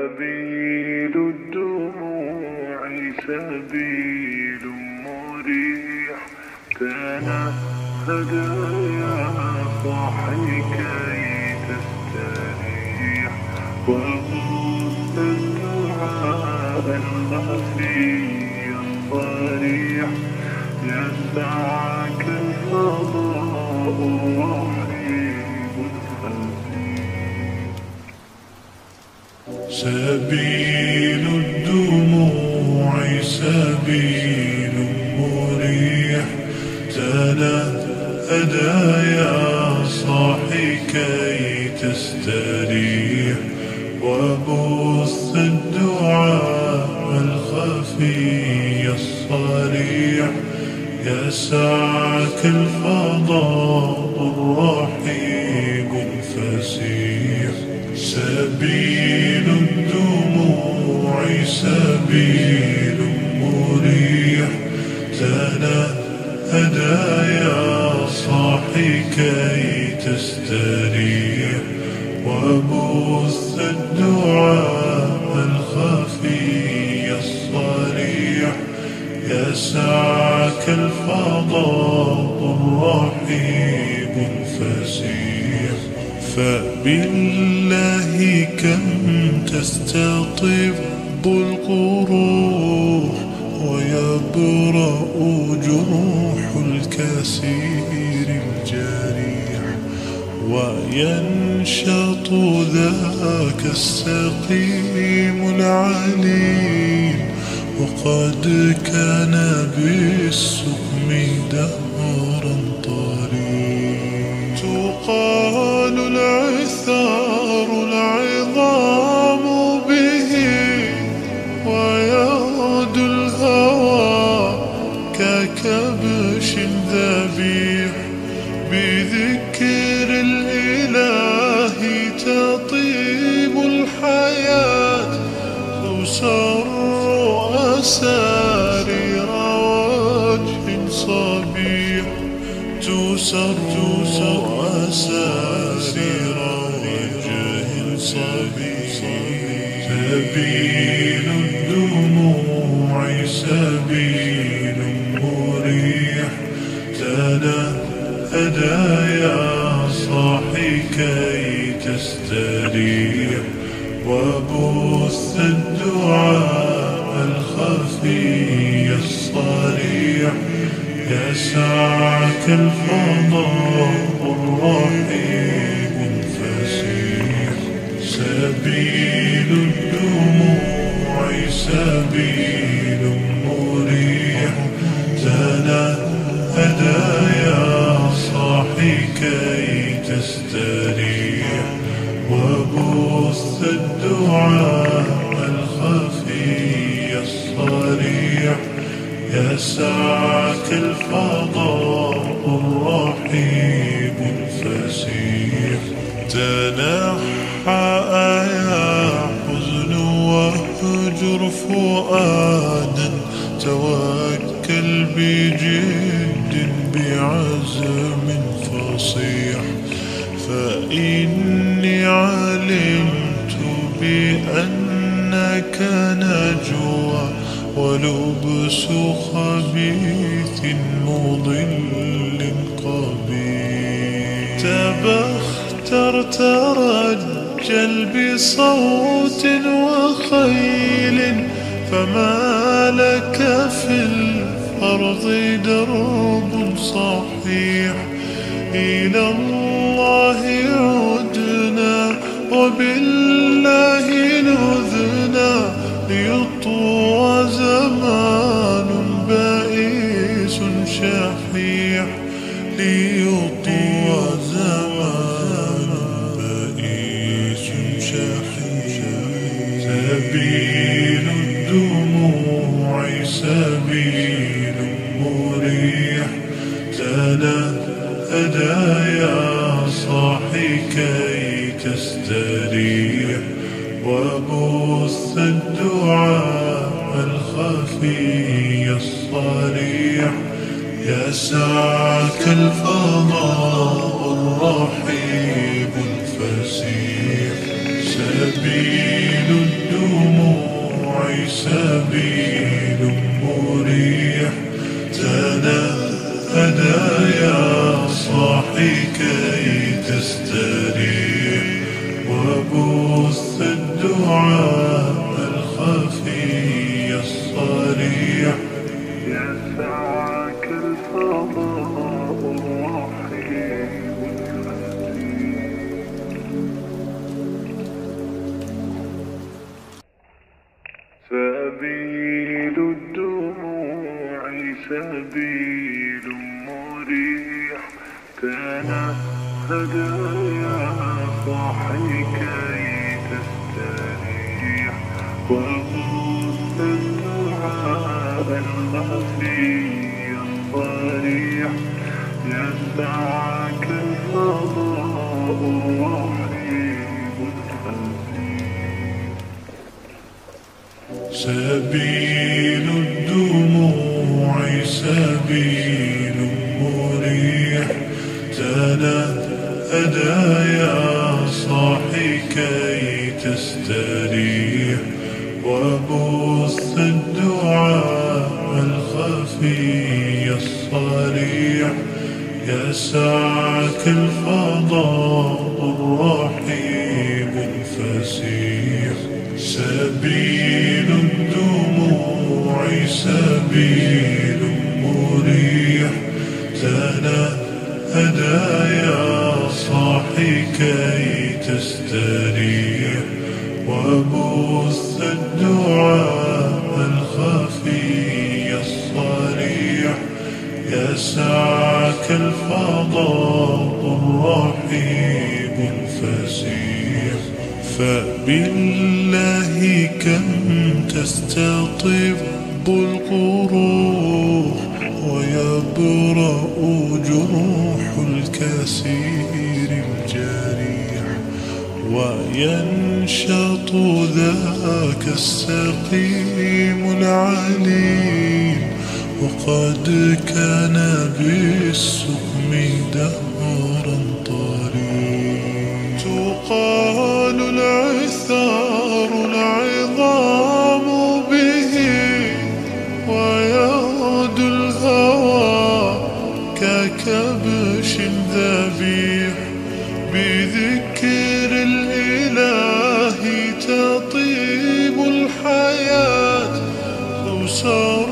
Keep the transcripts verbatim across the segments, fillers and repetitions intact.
سبيل الدموع سبيل مريح، تنهد يا صاحي كي تستريح، وغص الدعاء الخفي الصريح، يسعك الفضاء الرحيم الفسيح. سبيل الدموع سبيل مريح، تنهدى يا صاحي كي تستريح، وبث الدعاء الخفي الصريح، يسعك الفضاء الرحيم الفسيح. سبيل الدموع سبيل مريح، تنهدى يا صاحي كي تستريح، وبث الدعاء الخفي الصريح، يسعك الفضاء الرحيم الفسيح. فبالله كم تستطب القروح، ويبرأ جروح الكثير الجريح، وينشط ذاك السقيم العليل، وقد كان بالسقم دهرا طريق. تقال العثار العظام به، ويغدو الهوى ككبش ذبيح، بذكر الإله تطيب الحياة، تسر أسارير وجه صبيح، تسر أسارير وجه صبيح. سبيل الدموع سبيل مريح، تنهدى يا صاحي كي تستريح، وبث الدعاء الخفي الصريح، يسعك الفضاء الرحيم الفسيح. سبيل الدموع سبيل مريح، تنهدى يا صاحي كي تستريح، وبث الدعاء الخفي الصريح، يسعك الفضاء الرحيم الفسيح. تنحى يا حزن واهجر فؤادا، توكل بجد بعزم فصيح، فإني علمت بأنك نجوى، ولبس خبيث مضل قبيح. تبختر ترجل بصوت وخيل، فما لك في الأرض درب صحيح. إلى الله عدنا وبالله نذنا، ليطوى زمان بائس شحيح، ليطوى زمان بائس شحيح. سبيل الدموع سبيل مريح، تنهدى يا صاحي كي تستريح، وبث الدعاء الخفي الصريح، يسعك الفضاء الرحيم الفسيح. سبيل الدنيا سبيل مريح تنهدى يا صاحي كي تستريح وبث الدعاء الخفي الصريح يسعك الفضاء الرحيم سبيل الدموع سبيل مريح تنهدى يا صاحي كي تستريح وبث الدعاء الخفي الصريح يسعك الفضاء الرحيم الخفي سبيل الدموع سبيل مريح تنهدى يا صاحي كي تستريح وبث الدعاء الخفي الصريح يسعك الفضاء الرحيم الفسيح سبيل الدموع سبيل مريح تنهدى يا صاحي كي تستريح وبث الدعاء الخفي الصريح يسعك الفضاء الرحيم الفسيح فبالله كم تستطب القروح ويبرأ جروح الكثير الجريح وينشط ذاك السقيم العليل وقد كان بالسقم دهرا طريق تقال العثار العظام به ويغدو الهوى ككبش ذبيح بذكر الإله تطيب الحياة تسر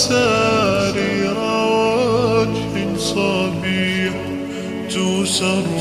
أسارير وجه صبيح تسر